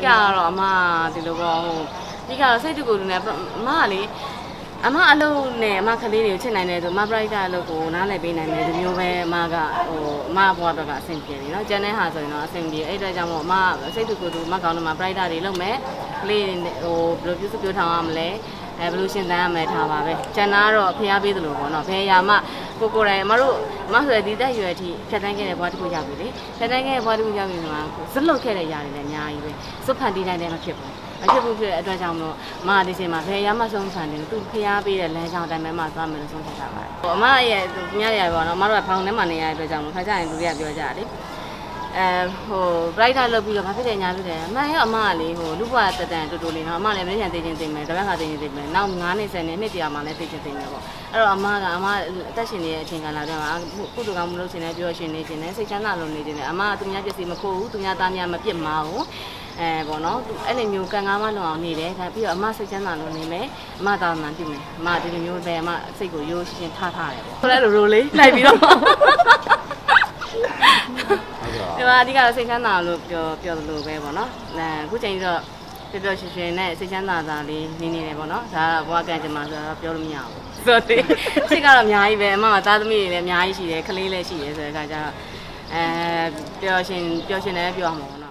ကတော့အမဒီလိုပေါ့ဟိုဒီကတော့စိတ်တူကိုယ်တူနဲ့အမကလေအမအလုံးနဲ့အမကလေးတွေကိုချစ်နိုင်တယ်ဆိုအမပရိုက်တာအလုပ်ကိုနားလည်ပေးနိုင်တယ်ဒီမျိုးပဲအမကဟိုအမဘွားဘက်ကအဆင်ပြေတယ်နော်ကျန်တဲ့ဟာဆိုရင်တော့အဆင်ပြေအဲ့အတွက်ကြောင့်မို့အမစိတ်တူကိုယ်တူအမကောင်းတော့မှာပရိုက်တာတွေလုပ်မယ်ကလေးဟိုဘယ်လိုပြုစုပြောထားရမလဲဘယ်လိုရှင်းတန်းရမယ်ထားပါပဲကျန်တာတော့ဖျားပေးသလိုပေါ့နော်ဘယ်ရာမှကိုယ်တိုင်အမတို့အမဆိုဒီတက်ရွယ်အထိဖြတ်တန်းခဲ့တဲ့ဘွားတစ်ခုရောက်ပြီလေဖြတ်တန်းခဲ့တဲ့ဘွားတစ်ခုရောက်ပြီမှာဇက်လုတ်ခဲ့တဲ့ຢာတွေလည်းအများကြီးပဲစွတ်ဖန်တီးတိုင်းလည်းမဖြစ်ဘူးမဖြစ်ဘူးဖြစ်တဲ့အတွက်ကြောင့်မလို့အမဒီချိန်မှာဘယ်ရာမှဆုံးဖန်တယ်သူဖျားပေးတဲ့လမ်းကြောင်းတိုင်းပဲမှသွားမယ်လို့ဆုံးဖြတ်တာပါအမရဲ့သူညရရပေါ့နော်အမတို့ကဖောင်ထဲမှာနေရတဲ့အတွက်ကြောင့်မလို့ခါကြရင်လူတွေကပြောကြတယ်ဟို brighter လုပ်ပြီးတော့ဘာဖြစ်တယ်ညာဖြစ်တယ်အမှန်ရောအမကလေဟိုလူ့ဘဝတက်တန်တူတူလေးနော်အမလည်းမင်းချန်သိချင်းသိမယ်တပတ်ခါသိချင်းသိမယ်နောက်9နှစ်10နှစ်နှစ်တရာမှလည်းသိချင်းသိမယ်ပေါ့အဲ့တော့အမကအသက်ရှင်နေတဲ့အချိန်ကလာတော့ကုတူကောင်းမလို့ရှင်နေပြောရှင်နေခြင်းနဲ့စိတ်ချမ်းသာလို့နေခြင်းနဲ့အမကသူများပစ္စည်းမခိုးဘူးသူများသားများမပြစ်မှာဘူးပေါ့နော်အဲ့လိုမျိုးကံကားမလွန်အောင်နေတယ်ဒါပြီးတော့အမစိတ်ချမ်းသာလို့နေမယ်အမသာမှန်ပြုမယ်အမဒီလိုမျိုးပဲအမစိတ်ကိုရိုးရှင်းထားတယ်ပေါ့အဲ့လိုရိုးလေးလိုက်ပြီးတော့ဒီမှာအဓိကတော့စိတ်ချမ်းသာလို့ပြောလို့ပဲပေါ့နော်အခုချိန်တော့ပျော်ပျော်ရွှင်ရွှင်နဲ့စိတ်ချမ်းသာတာလေးနေနေတယ်ပေါ့နော်ဒါကဘွားကန်ချင်မှာဆိုတော့ပြောလို့မရဘူးဆိုတော့စိတ်ကတော့အများကြီးပဲအမကသားသမီးတွေလည်းအများကြီးရှိတယ်ကလေးလည်းရှိတယ်ဆိုတဲ့အခါကျတော့ပျော်ရှင်လည်းပြောမှာပေါ့